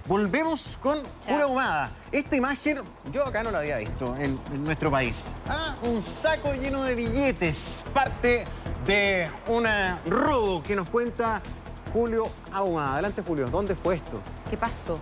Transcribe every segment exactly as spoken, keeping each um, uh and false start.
volvemos con Julio Ahumada. Esta imagen yo acá no la había visto en, en nuestro país. Ah, un saco lleno de billetes, parte de un robo que nos cuenta Julio Ahumada. Adelante, Julio, ¿dónde fue esto? ¿Qué pasó?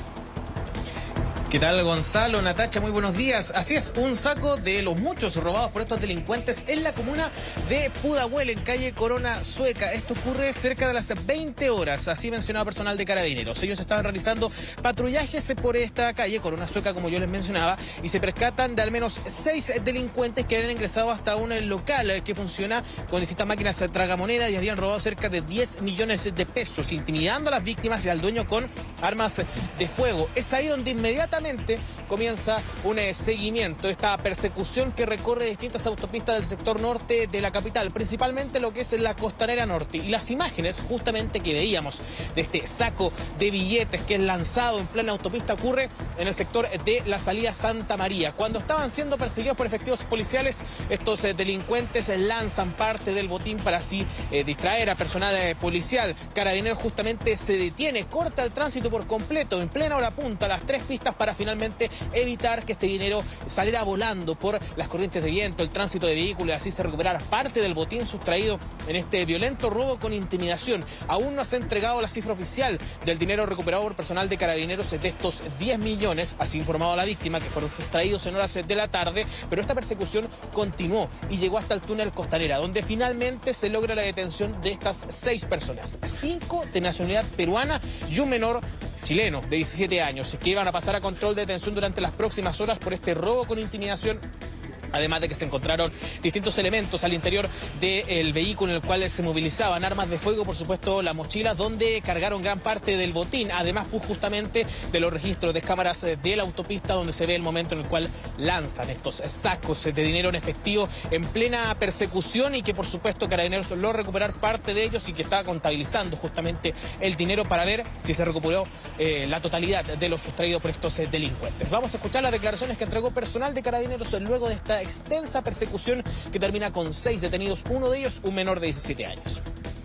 ¿Qué tal, Gonzalo, Natacha? Muy buenos días. Así es, un saco de los muchos robados por estos delincuentes en la comuna de Pudahuel, en calle Corona Sueca. Esto ocurre cerca de las veinte horas, así mencionaba personal de Carabineros. Ellos estaban realizando patrullajes por esta calle Corona Sueca, como yo les mencionaba, y se percatan de al menos seis delincuentes que habían ingresado hasta un local que funciona con distintas máquinas tragamonedas y habían robado cerca de diez millones de pesos, intimidando a las víctimas y al dueño con armas de fuego. Es ahí donde inmediatamente comienza un eh, seguimiento, esta persecución que recorre distintas autopistas del sector norte de la capital, principalmente lo que es la Costanera Norte. Y las imágenes justamente que veíamos de este saco de billetes que es lanzado en plena autopista ocurre en el sector de la salida Santa María. Cuando estaban siendo perseguidos por efectivos policiales, estos eh, delincuentes lanzan parte del botín para así eh, distraer a personal eh, policial. Carabineros justamente se detiene, corta el tránsito por completo, en plena hora punta, las tres pistas para finalmente evitar que este dinero saliera volando por las corrientes de viento, el tránsito de vehículos, y así se recuperara parte del botín sustraído en este violento robo con intimidación. Aún no se ha entregado la cifra oficial del dinero recuperado por personal de Carabineros de estos diez millones, así informado a la víctima, que fueron sustraídos en horas de la tarde, pero esta persecución continuó y llegó hasta el túnel Costanera, donde finalmente se logra la detención de estas seis personas, cinco de nacionalidad peruana y un menor chileno de diecisiete años, que iban a pasar a control de detención durante las próximas horas por este robo con intimidación. Además de que se encontraron distintos elementos al interior del vehículo en el cual se movilizaban armas de fuego, por supuesto la mochila donde cargaron gran parte del botín, además pues, justamente de los registros de cámaras de la autopista donde se ve el momento en el cual lanzan estos sacos de dinero en efectivo en plena persecución y que por supuesto Carabineros logró recuperar parte de ellos y que está contabilizando justamente el dinero para ver si se recuperó eh, la totalidad de lo sustraído por estos eh, delincuentes. Vamos a escuchar las declaraciones que entregó personal de Carabineros luego de esta extensa persecución que termina con seis detenidos, uno de ellos un menor de diecisiete años.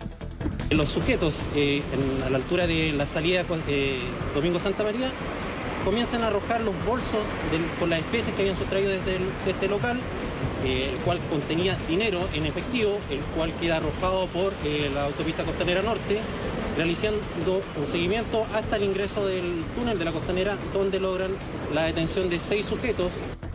Los sujetos eh, en, a la altura de la salida eh, Domingo Santa María comienzan a arrojar los bolsos de, con las especies que habían sustraído desde el, de este local, eh, el cual contenía dinero en efectivo, el cual queda arrojado por eh, la autopista Costanera Norte, realizando un seguimiento hasta el ingreso del túnel de la Costanera, donde logran la detención de seis sujetos.